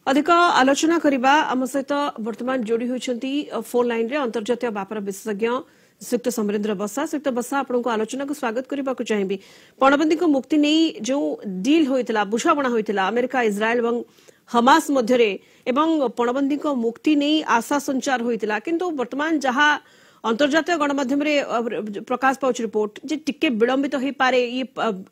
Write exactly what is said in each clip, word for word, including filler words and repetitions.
अधिक आलोचना करबा आम सहित वर्तमान जोड़ी होती फोन लाइन रे अंतर्जातीय व्यापार विशेषज्ञ श्रीयुक्त समरेन्द्र बसा श्रीयुक्त बसा आपको आलोचना को स्वागत करने को चाहिए। पणबंदी को मुक्ति नहीं जो डील होता बुझाणा होता अमेरिका इज्राएल और हमास मध्य एवं पणबंदी को मुक्ति नहीं आशा संचार होता किंतु वर्तमान जहाँ अंतर्जातीय गणमाध्यम प्रकाश पाउछ रिपोर्ट जे टिके विलंबित हो पारे ये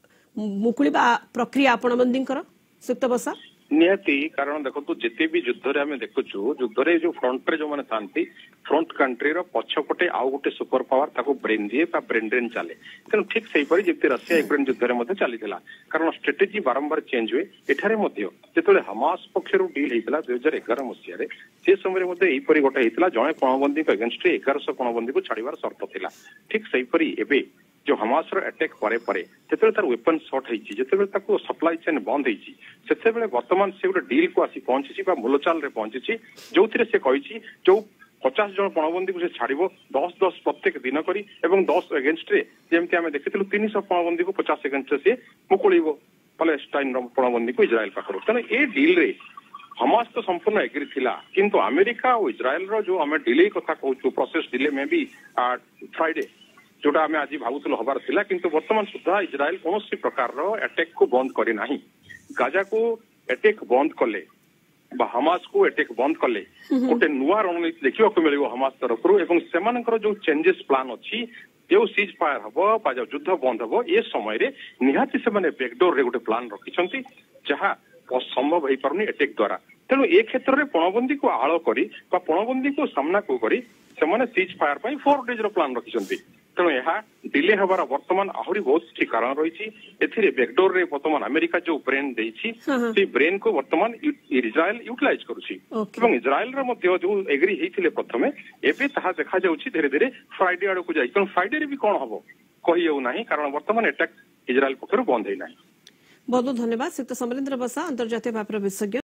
मुकुलिबा प्रक्रिया पणबंदी श्रीयुक्त बसा निहाती कारण देखो जिते भी युद्ध रे आमे देखुछु युद्ध रे जो फ्रंट रे जो माने थांती फ्रंट कंट्री रो पछपटे आउ गोटे सुपर पावर ताको ब्रेन दिए बा ब्रेन ड्रेन चले तेणु ठीक सही परी जेते रशिया यूक्रेन युद्ध रे मध्ये चलीथिला कारण स्ट्रेटेजी बारंबार चेंज हुए एठारे मध्ये जेतले हमास पक्षरु डील हेतला दो हज़ार ग्यारह मसिया रे से समय मध्ये एही परी गोटे हेतला जणे पणबंदी को अगेंस्ट रे ग्यारह सौ पणबंदी को छाड़ीवार शर्त थिला ठीक सही परी एबे जो हमास रो अटैक परे परे जेते तार वेपन शॉर्ट हेची जेते ताको सप्लाई चेन बंद हेची सेते बेले वर्तमान से गोटे डील को आसी पहुंची बा मूलचाल रे पहुंची जोथिरे से कहिची जो पचास जन पणबंदी को से छाड़िबो दस दस प्रत्येक दिन करी एवं दस अगेंस्ट रे जेमति आमे देखिथिलु तीन सौ पणबंदी को पचास अगेंस्ट से मुकुलिबो पैलेस्टाइन रो पणबंदी को इजराइल पाखरो तने ए डील रे हमास तो संपूर्ण एग्री थिला किंतु अमेरिका और इजराइल रो जो आमे डिले कथा कहूछु प्रोसेस डिले में भी फ्राइडे जोटा आमे आज भावुथुल हबार थिला किंतु वर्तमान सुधा इजराइल कोनोसी प्रकार रो अटैक को बंद करी नाही गाजा को अटैक बंद कले बा हमास को अटैक बंद कले गोटे नुआ रणनीति देखिबा को मिलिबो हमास तरफरु एवं सेमानकर जो चेंजेस प्लान अछि जो सीज फायर हबो बा जो युद्ध बंद हबो ए समय रे निहाती से माने बैकडोर रे गोटे प्लान रखिसंती जहा संभव होई पारुनी अटैक द्वारा तेणु ए क्षेत्र रे पणबंदी को आळ करी बा पणबंदी को सामना को करी सेमाने सीज फायर पई फोर डेज रो प्लान रखिसंती तेणु यह डिले हबार वर्तमान आहरी बहुत किसी कारण रही एथिरे बैकडोर रे वर्तमान अमेरिका जो ब्रेन देछि से ब्रेन को वर्तमान इजराइल यूटिलाइज करूछि एवं इजराइल रे मध्य जो एग्री हेथिले प्रथमे एबे ताहा देखा जाउछि धीरे धीरे फ्राइडे आड़ को जाई तेणु फ्राइडे रे भी कोन हबो कहि हेउ नाही कारण वर्तमान अटैक इजराइल पक्षरु बंद हे नाही। बहुत बहुत धन्यवाद श्रीयुक्त समरेन्द्र बसा अंतर्जातीय व्यापार विशेषज्ञ।